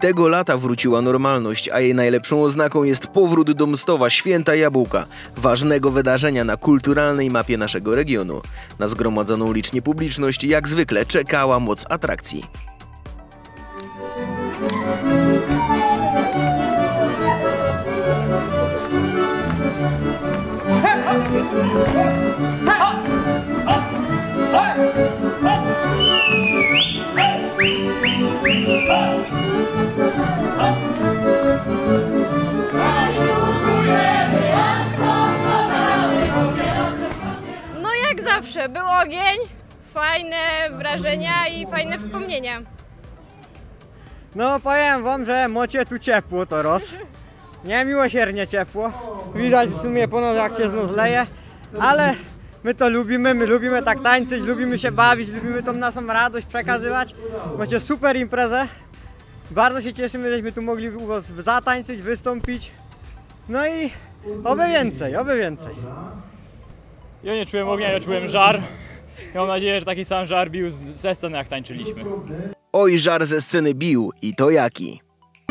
Tego lata wróciła normalność, a jej najlepszą oznaką jest powrót do Mstowa Święta Jabłka, ważnego wydarzenia na kulturalnej mapie naszego regionu. Na zgromadzoną licznie publiczność jak zwykle czekała moc atrakcji. No jak zawsze, był ogień, fajne wrażenia i fajne wspomnienia. No powiem wam, że mocie tu ciepło teraz. Niemiłosiernie ciepło. Widać w sumie ponad jak się znów leje, ale my to lubimy, my lubimy tak tańczyć, lubimy się bawić, lubimy tą naszą radość przekazywać. Macie super imprezę. Bardzo się cieszymy, żeśmy tu mogli u was zatańczyć, wystąpić. No i oby więcej, oby więcej. Ja nie czułem ognia, ja czułem żar. Ja mam nadzieję, że taki sam żar bił ze sceny, jak tańczyliśmy. Oj, żar ze sceny bił i to jaki.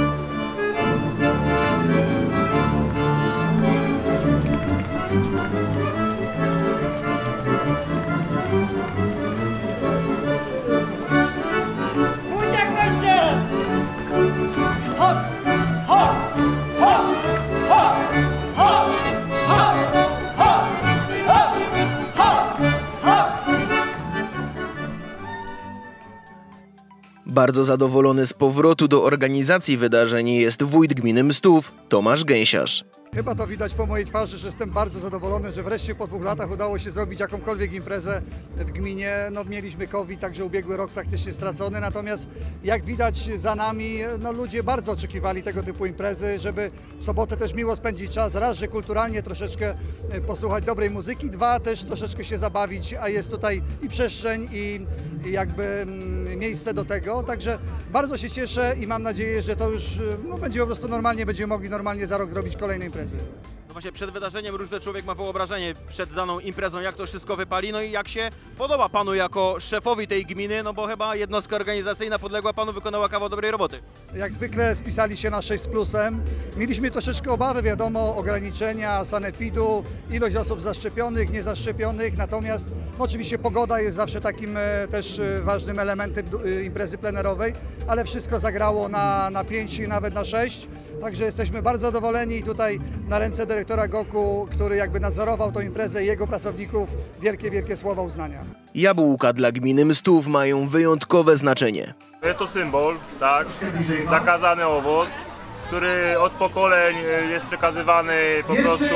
Bardzo zadowolony z powrotu do organizacji wydarzeń jest wójt gminy Mstów, Tomasz Gęsiarz. Chyba to widać po mojej twarzy, że jestem bardzo zadowolony, że wreszcie po 2 latach udało się zrobić jakąkolwiek imprezę w gminie. No, mieliśmy COVID, także ubiegły rok praktycznie stracony, natomiast jak widać za nami, no, ludzie bardzo oczekiwali tego typu imprezy, żeby w sobotę też miło spędzić czas. Raz, że kulturalnie troszeczkę posłuchać dobrej muzyki, 2, też troszeczkę się zabawić, a jest tutaj i przestrzeń, i jakby miejsce do tego. Także bardzo się cieszę i mam nadzieję, że to już będzie po prostu normalnie, będziemy mogli normalnie za rok zrobić kolejne imprezy. No właśnie przed wydarzeniem różny człowiek ma wyobrażenie przed daną imprezą, jak to wszystko wypali, no i jak się podoba panu jako szefowi tej gminy, no bo chyba jednostka organizacyjna podległa panu wykonała kawał dobrej roboty. Jak zwykle spisali się na 6 z plusem. Mieliśmy troszeczkę obawy, wiadomo, ograniczenia sanepidu, ilość osób zaszczepionych, niezaszczepionych, natomiast no, oczywiście pogoda jest zawsze takim też ważnym elementem imprezy plenerowej, ale wszystko zagrało na 5 i nawet na 6. Także jesteśmy bardzo zadowoleni i tutaj na ręce dyrektora GOK-u, który jakby nadzorował tę imprezę i jego pracowników, wielkie, wielkie słowa uznania. Jabłka dla gminy Mstów mają wyjątkowe znaczenie. Jest to symbol, tak, zakazany owoc, który od pokoleń jest przekazywany po prostu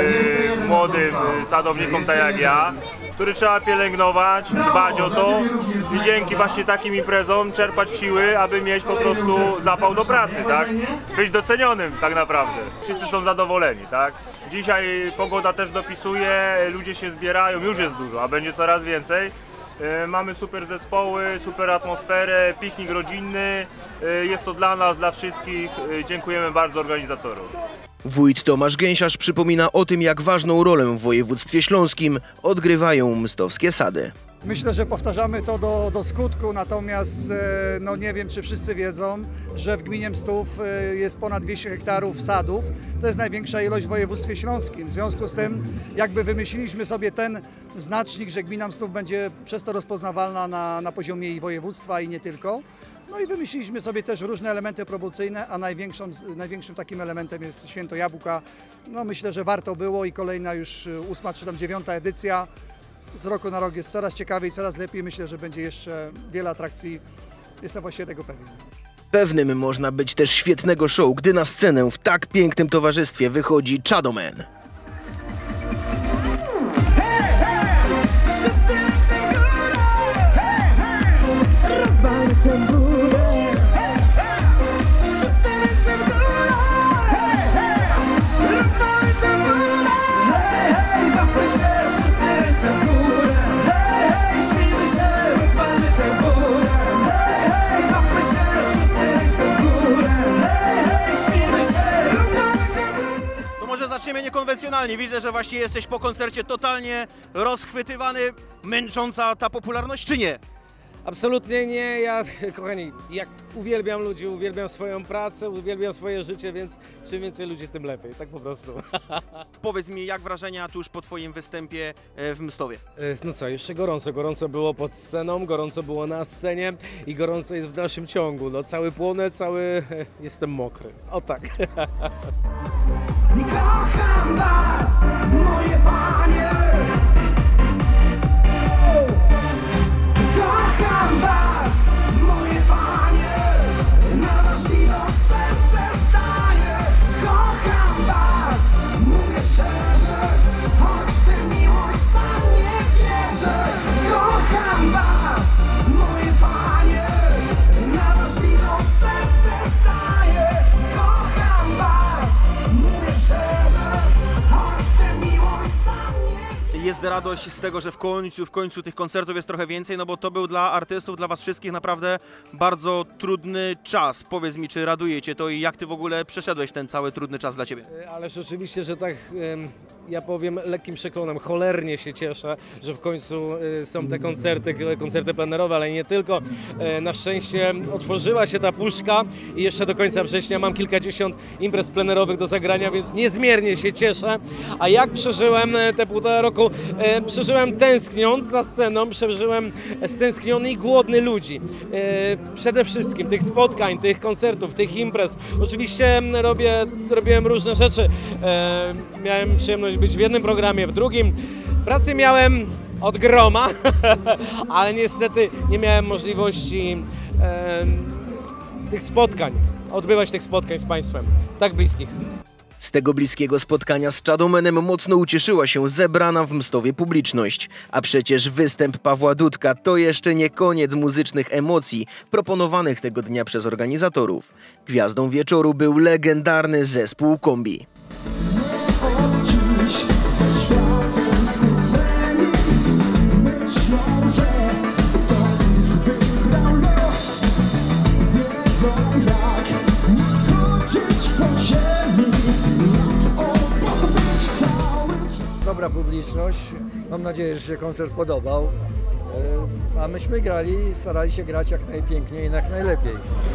młodym sadownikom, tak jak ja, który trzeba pielęgnować, dbać o to i dzięki właśnie takim imprezom czerpać siły, aby mieć po prostu zapał do pracy, tak? Być docenionym tak naprawdę. Wszyscy są zadowoleni, tak? Dzisiaj pogoda też dopisuje, ludzie się zbierają, już jest dużo, a będzie coraz więcej. Mamy super zespoły, super atmosferę, piknik rodzinny. Jest to dla nas, dla wszystkich. Dziękujemy bardzo organizatorom. Wójt Tomasz Gęsiarz przypomina o tym, jak ważną rolę w województwie śląskim odgrywają mstowskie sady. Myślę, że powtarzamy to do skutku, natomiast no nie wiem, czy wszyscy wiedzą, że w gminie Mstów jest ponad 200 hektarów sadów. To jest największa ilość w województwie śląskim. W związku z tym jakby wymyśliliśmy sobie ten znacznik, że gmina Mstów będzie przez to rozpoznawalna na poziomie i województwa i nie tylko. No i wymyśliliśmy sobie też różne elementy promocyjne, a największym takim elementem jest Święto Jabłka. No myślę, że warto było i kolejna już 8. czy tam 9. edycja. Z roku na rok jest coraz ciekawiej, coraz lepiej. Myślę, że będzie jeszcze wiele atrakcji. Jestem właśnie tego pewien. Pewnym można być też świetnego show, gdy na scenę w tak pięknym towarzystwie wychodzi Chadoman. Zaczniemy niekonwencjonalnie. Widzę, że właśnie jesteś po koncercie totalnie rozchwytywany. Męcząca ta popularność, czy nie? Absolutnie nie. Ja, kochani, jak uwielbiam ludzi, uwielbiam swoją pracę, uwielbiam swoje życie, więc czym więcej ludzi, tym lepiej. Tak po prostu. Powiedz mi, jak wrażenia tuż po twoim występie w Mstowie? No co, jeszcze gorąco. Gorąco było pod sceną, gorąco było na scenie i gorąco jest w dalszym ciągu. No, cały płonę, jestem mokry. O tak. Kocham was, moje panie. Kocham was, moje panie. Na wasz widok serce staje. Kocham was, mówię szczerze, choć w tę miłość sam nie wierzę. Kocham was, moje panie. Na wasz widok serce staje. Kocham was, mówię szczerze, choć w tę miłość sam nie wierzę. Jest radość z tego, że w końcu tych koncertów jest trochę więcej, no bo to był dla artystów, dla was wszystkich naprawdę bardzo trudny czas. Powiedz mi, czy raduje cię to i jak ty w ogóle przeszedłeś ten cały trudny czas dla ciebie? Ależ oczywiście, że tak, ja powiem lekkim przeklonem, cholernie się cieszę, że w końcu są te koncerty plenerowe, ale nie tylko. Na szczęście otworzyła się ta puszka i jeszcze do końca września mam kilkadziesiąt imprez plenerowych do zagrania, więc niezmiernie się cieszę. A jak przeżyłem te 1,5 roku? Przeżyłem tęskniąc za sceną, przeżyłem stęskniony i głodny ludzi. Przede wszystkim tych spotkań, tych koncertów, tych imprez. Oczywiście robiłem różne rzeczy. Miałem przyjemność być w jednym programie, w drugim. Pracy miałem od groma, ale niestety nie miałem możliwości odbywać tych spotkań z Państwem, tak bliskich. Z tego bliskiego spotkania z Chadomanem mocno ucieszyła się zebrana w Mstowie publiczność. A przecież występ Pawła Dudka to jeszcze nie koniec muzycznych emocji proponowanych tego dnia przez organizatorów. Gwiazdą wieczoru był legendarny zespół Kombi. Dobra publiczność, mam nadzieję, że się koncert podobał, a myśmy starali się grać jak najpiękniej i jak najlepiej.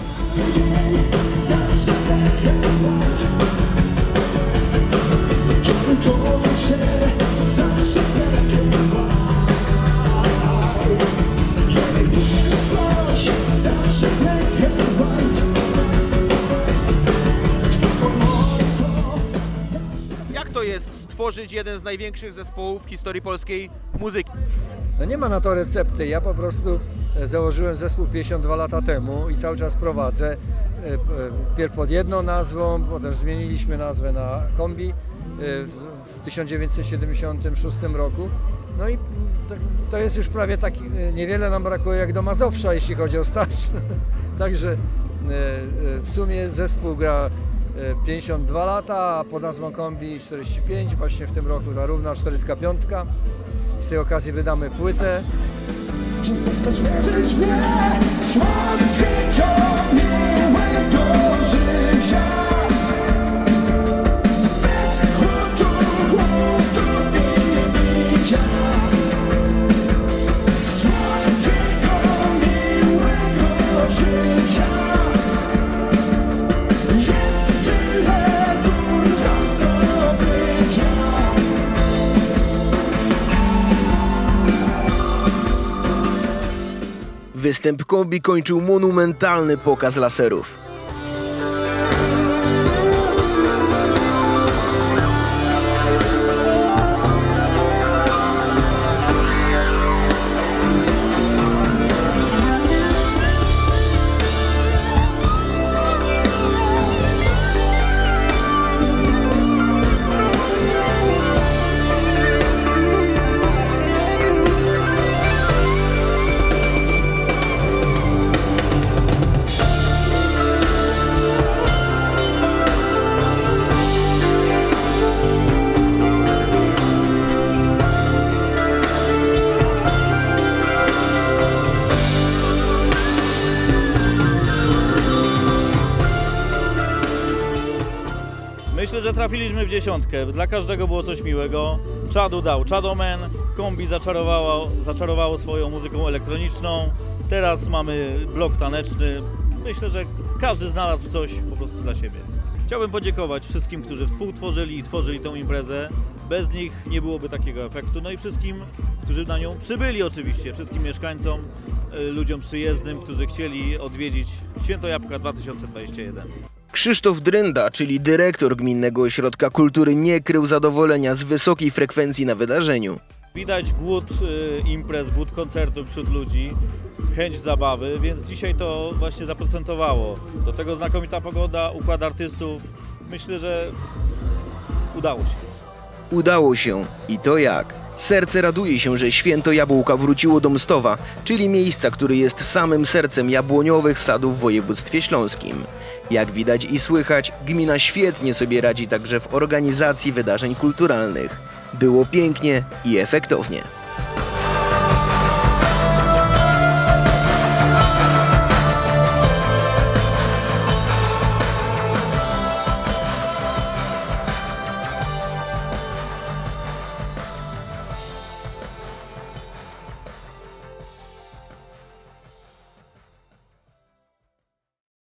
Jak to jest stworzyć jeden z największych zespołów w historii polskiej muzyki? No nie ma na to recepty, ja po prostu założyłem zespół 52 lata temu i cały czas prowadzę. Wpierw pod jedną nazwą, potem zmieniliśmy nazwę na Kombi w 1976 roku. No i to jest już prawie tak, niewiele nam brakuje jak do Mazowsza, jeśli chodzi o staż. Także w sumie zespół gra 52 lata, a pod nazwą Kombi 45, właśnie w tym roku ta równa 45. Z tej okazji wydamy płytę. Czy chcesz wierzyć mnie? Słodkiego, miłego życia. Bez głodu i bicia. Słodkiego, miłego życia. Jest tyle ból do zdobycia. Występ Kombi kończył monumentalny pokaz laserów. Myślę, że trafiliśmy w dziesiątkę. Dla każdego było coś miłego. Chadu dał Chadoman, Kombi zaczarowało swoją muzyką elektroniczną. Teraz mamy blok taneczny. Myślę, że każdy znalazł coś po prostu dla siebie. Chciałbym podziękować wszystkim, którzy współtworzyli i tworzyli tą imprezę. Bez nich nie byłoby takiego efektu. No i wszystkim, którzy na nią przybyli oczywiście, wszystkim mieszkańcom, ludziom przyjezdnym, którzy chcieli odwiedzić Święto Jabłka 2021. Krzysztof Drynda, czyli dyrektor Gminnego Ośrodka Kultury, nie krył zadowolenia z wysokiej frekwencji na wydarzeniu. Widać głód imprez, głód koncertów wśród ludzi, chęć zabawy, więc dzisiaj to właśnie zaprocentowało. Do tego znakomita pogoda, układ artystów. Myślę, że udało się. Udało się i to jak? Serce raduje się, że Święto Jabłka wróciło do Mstowa, czyli miejsca, które jest samym sercem jabłoniowych sadów w województwie śląskim. Jak widać i słychać, gmina świetnie sobie radzi także w organizacji wydarzeń kulturalnych. Było pięknie i efektownie.